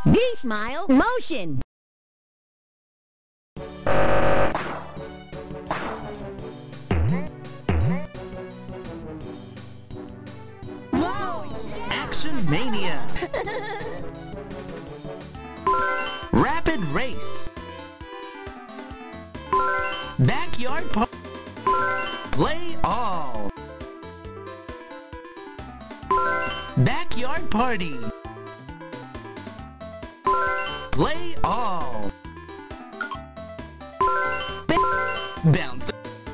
Vsmil motion. Action Mania. Rapid Race. Backyard Party. Play All. Backyard Party. Play All. Bounce.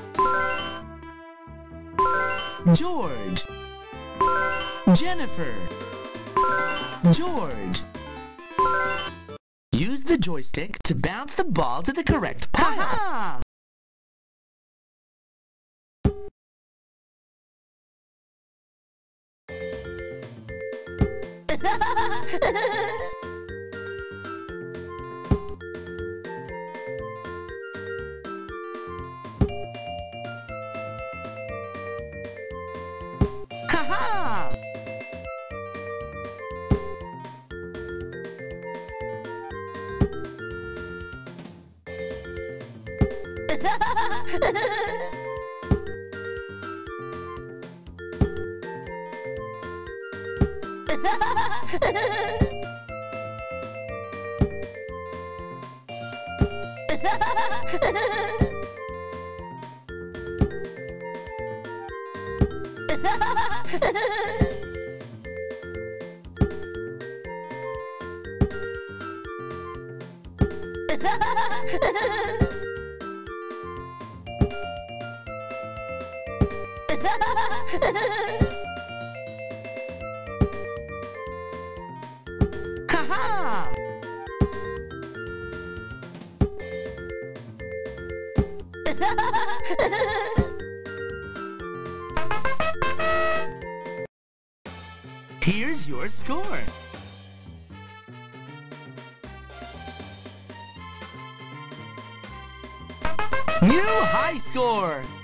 George. Jennifer. George. Use the joystick to bounce the ball to the correct pile. Ha-ha! Here's your score. New high score.